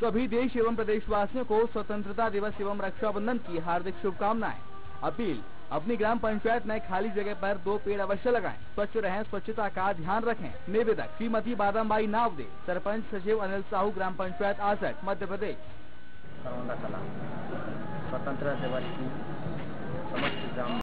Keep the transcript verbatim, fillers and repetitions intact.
सभी देश एवं प्रदेशवासियों को स्वतंत्रता दिवस एवं रक्षाबंधन की हार्दिक शुभकामनाएं। अपील, अपनी ग्राम पंचायत में खाली जगह पर दो पेड़ अवश्य लगाएं। स्वच्छ रहें, स्वच्छता का ध्यान रखें। निवेदक श्रीमती बादामबाई नावदे, सरपंच सचिव अनिल साहू, ग्राम पंचायत आसठ, मध्य प्रदेश। स्वतंत्रता दिवस की समस्त ग्राम